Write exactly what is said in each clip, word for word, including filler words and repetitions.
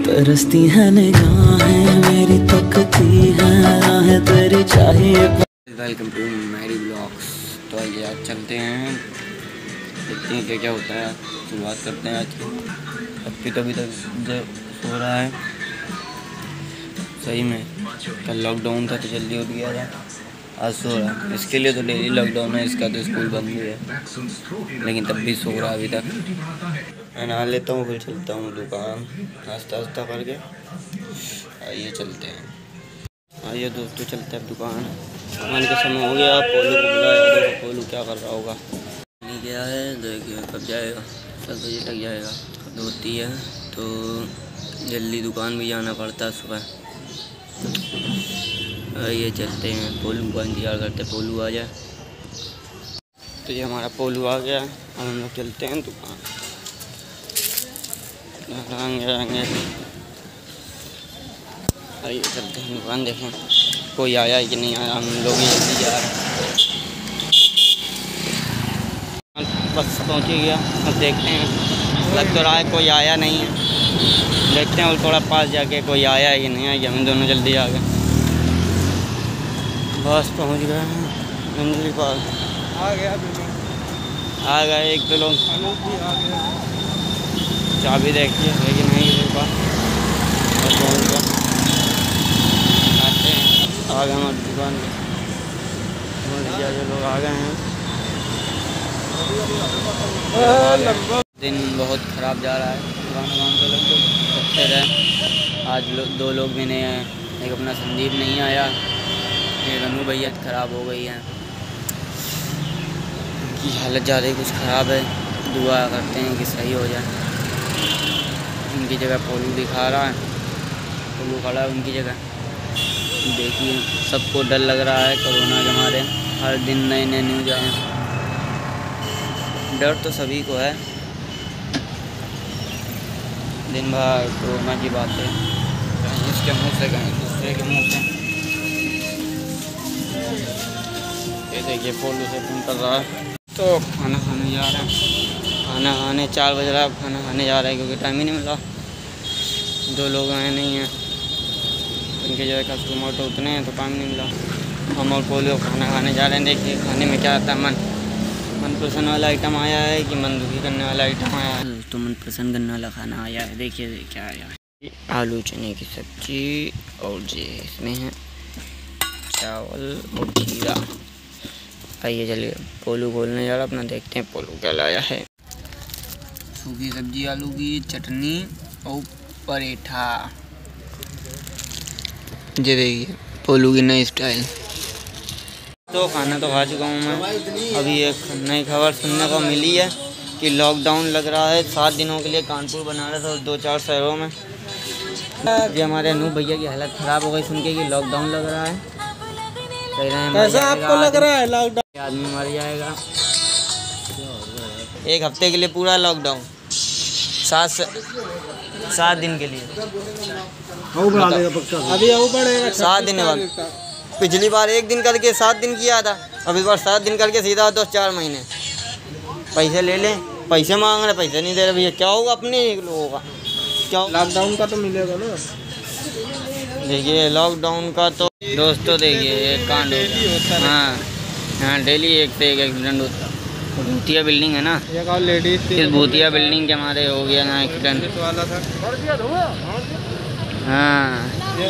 तरसती है निगाहें मेरी, तकती है राहें तेरी चाहिए। वेलकम टू मेरी ब्लॉग्स। तो आइए आज चलते हैं, देखते हैं क्या क्या होता है। शुरुआत करते हैं आज की। अब की तो अभी तक जो हो रहा है सही में। कल लॉकडाउन था तो जल्दी उठ गया था, आज सो रहा है। इसके लिए तो डेली लॉकडाउन है, इसका तो स्कूल बंद ही है, लेकिन तब भी सो रहा अभी तक। मैं नहा लेता हूँ फिर चलता हूँ दुकान नाश्ता वास्ता करके। आइए चलते हैं, आइए दोस्तों चलते हैं दुकान। दुकान का समय हो गया, पोलू को बुलाया, देखो पोलू क्या कर रहा होगा। नहीं गया है, देखिए कब जाएगा, दस बजे तक जाएगा। कब होती है तो जल्दी दुकान भी जाना पड़ता है सुबह। आइए चलते हैं, पोलू का इंतजार करते हैं, पोलू आ जाए। तो ये हमारा पोलू आ गया, अब हम लोग चलते हैं दुकान। आएंगे आएंगे आइए चलते हैं दुकान, देखें कोई आया है कि नहीं आया। हम लोग ही जल्दी जा रहे हैं, बस पहुँच गया। अब देखते हैं, लग तो रहा है कोई आया नहीं है। देखते हैं और थोड़ा पास जाके कोई आया है कि नहीं आया। हम दोनों जल्दी आ गए, बस पहुँच गए हैं मंजिल पर। आ गया आ गए एक दो लोग। चाबी देखिए है कि नहीं मेरे पास, बस पहुँच गया। आते हैं, आ गए हमारी दुकान पे। जो लोग आ गए हैं। दिन बहुत ख़राब जा रहा है, दुकान दुकान पे लोग अच्छे रहे। आज लो, दो लोग भी नहीं आए, एक अपना संदीप नहीं आया, एक अनु भैया ख़राब हो गई है, उनकी हालत ज़्यादा ही कुछ ख़राब है। दुआ करते हैं कि सही हो जाए। उनकी जगह पोलू दिखा रहा है, पोलू खड़ा है उनकी जगह। देखिए सबको डर लग रहा है कोरोना के मारे, हर दिन नए नए न्यूज आए। डर तो सभी को है, दिन भर कोरोना की बातें कहीं इसके मुंह से कहीं दूसरे के मुंह से। ये देखिए पोलू से फोन कर रहा है। तो खाना खाने जा रहे हैं, खाना खाने चार बज रहा है, खाना खाने जा रहे हैं क्योंकि टाइम ही नहीं मिला। दो लोग आए नहीं हैं, उनके जो है कस्टमर तो उतने हैं तो टाइम नहीं मिला। हम और पोलू खाना खाने जा रहे हैं। देखिए खाने में क्या आता है, मन मन पसंद वाला आइटम आया है कि मन दुखी करने वाला आइटम आया है। तो मन पसंद करने वाला खाना आया है। देखिए क्या आया है, आलू चने की सब्जी और जी इसमें है चावल और खीरा। आइए चलिए पोलू बोलने जा रहा अपना, देखते हैं पोलू क्या लाया है। सूखी सब्जी, आलू की चटनी और पराठा। ये देखिए पोलू की नई स्टाइल। तो खाना तो खा चुका हूँ मैं। अभी एक नई खबर सुनने को मिली है कि लॉकडाउन लग रहा है सात दिनों के लिए कानपुर, बनारस और दो चार शहरों में। ये हमारे अनूप भैया की हालत ख़राब हो गई सुन के कि लॉकडाउन लग रहा है। कह रहे हैं कैसा आपको लग रहा है लॉकडाउन, आदमी मर जाएगा। एक हफ्ते के लिए पूरा लॉकडाउन, सात सात दिन के लिए। अभी सात दिन बाद, पिछली बार एक दिन करके सात दिन किया था, अब इस बार सात दिन करके सीधा दो चार महीने। पैसे ले लें, पैसे मांग रहे, पैसे नहीं दे रहे भैया। क्या होगा अपने लोगों का, क्या लॉकडाउन का तो मिलेगा ना। देखिए लॉकडाउन का तो दोस्तों देखिए एक कांड हो गया। हाँ हाँ डेली एक से एक एक्सीडेंट होता है। भूतिया बिल्डिंग है ना, लेडीज इस भूतिया बिल्डिंग के हमारे हो गया ना एक्सीडेंट। हाँ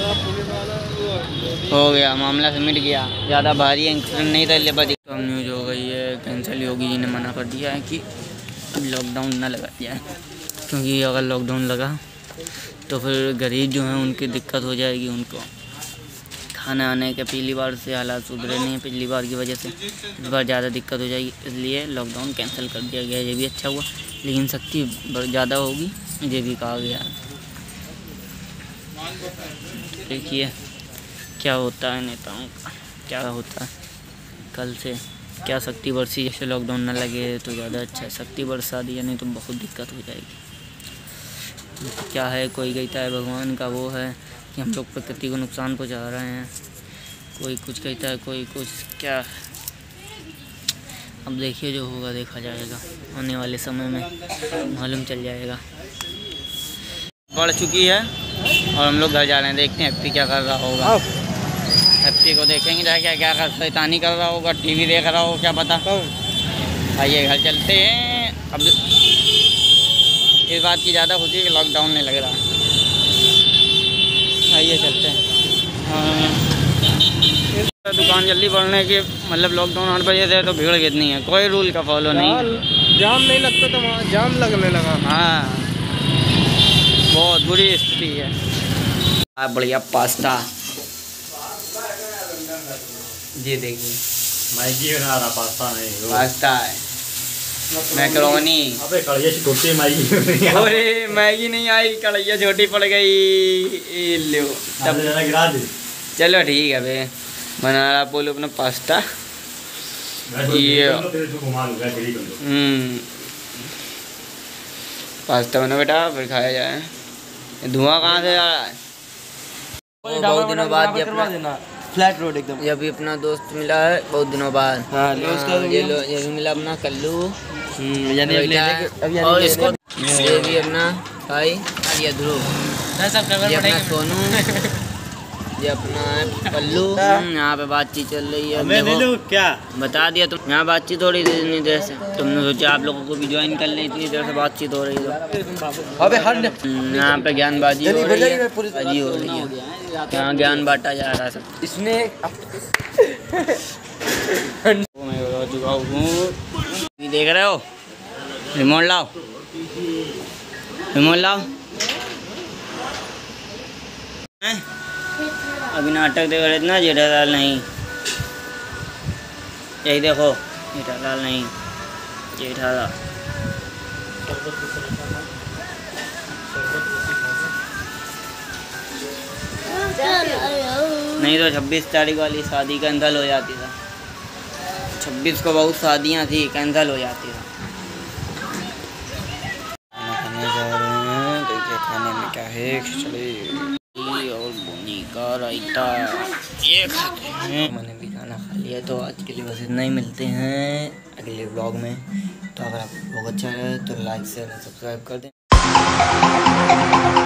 हो गया, मामला मिट गया। ज़्यादा भारी एक्सीडेंट नहीं था, इसलिए बच। तो न्यूज़ हो गई है कैंसिल। योगी जी ने मना कर दिया है कि लॉकडाउन ना लगा दिया है, क्योंकि अगर लॉकडाउन लगा तो फिर गरीब जो हैं उनकी दिक्कत हो जाएगी। उनको खाना आने के पिछली बार से हालात सुधरे नहीं हैं, पिछली बार की वजह से इस बार ज़्यादा दिक्कत हो जाएगी, इसलिए लॉकडाउन कैंसिल कर दिया गया। ये भी अच्छा हुआ, लेकिन सख्ती ज़्यादा होगी ये भी कहा गया है। देखिए क्या होता है नेताओं का, क्या होता है। कल से क्या सख्ती बरसी, जैसे लॉकडाउन ना लगे तो ज़्यादा अच्छा है। सख्ती बरसा दी नहीं तो बहुत दिक्कत हो जाएगी। क्या है, कोई कहता है भगवान का वो है कि हम लोग प्रकृति को नुकसान पहुंचा रहे हैं, कोई कुछ कहता है, कोई कुछ क्या। अब देखिए जो होगा देखा जाएगा, आने वाले समय में मालूम चल जाएगा। बढ़ चुकी है और हम लोग घर जा रहे हैं, देखते हैं हैप्पी क्या कर रहा होगा। हैप्पी को देखेंगे जाके क्या क्या कर शैतानी कर रहा होगा, टीवी देख रहा होगा, क्या पता। आइए घर चलते हैं। अब इस बात की ज़्यादा खुशी है कि लॉकडाउन नहीं लग रहा। आइए चलते हैं। हाँ दुकान जल्दी बढ़ने की, मतलब लॉकडाउन आठ बजे से तो भीड़ कितनी है, कोई रूल का फॉलो नहीं। जाम नहीं लगता तो वहाँ जाम लगने लगा। हाँ बहुत बुरी स्थिति है। आप बढ़िया पास्ता, जी देखिए मैगी बना रहा, पास्ता नहीं, पास्ता है, मैकरोनी। अबे कढ़ैया छोटी मैगी। अरे मैगी नहीं आई, कढ़ैया छोटी पड़ गई। लो तब गिरा दे। चलो ठीक है भे, बना रहा बोलो अपना पास्ता। ये हम्म पास्ता बना बेटा, फिर खाया जाए। धुआं कहाँ से आ रहा है? बहुत दिनों बाद ये अपना फ्लैट रोड एकदम, ये भी अपना दोस्त मिला है बहुत दिनों बाद। हाँ, ये लो ये भी मिला अपना कल्लू। यानी और इसको ये भी अपना भाई, ये ध्रुव, ये अपना सोनू, ये अपना है पल्लू। यहाँ पे बातचीत चल रही है, देखो क्या बता दिया तुम। यहाँ बातचीत हो रही थी इतनी देर से, तुमने सोचा आप लोगों को भी ज्वाइन कर ले, इतनी देर से बातचीत हो रही है। अबे हट, यहाँ पे ज्ञानबाजी हो रही है, बाजी हो रही है, यहाँ ज्ञान बांटा जा रहा है सब। इसने मैं हो चुका हूँ, देख रहे हो, रिमोट लाओ, रिमोट लाओ। अभी नाटक देख रहे थे ना, जेठालाल नहीं, यही देखो जेठालाल नहीं, जेठालाल। नहीं तो छब्बीस तारीख वाली शादी कैंसिल हो जाती था, छब्बीस को बहुत शादियां थी, कैंसिल हो जाती था। खाने जा रहे हैं, देखिए खाने में क्या है, खिचड़ी और बुनी का रायता, ये खाते हैं। मैंने भी खाना खा लिया, तो आज के लिए बस इतना ही। मिलते हैं अगले ब्लॉग में। तो अगर आपको ब्लॉग अच्छा लगे तो लाइक शेयर सब्सक्राइब कर दें।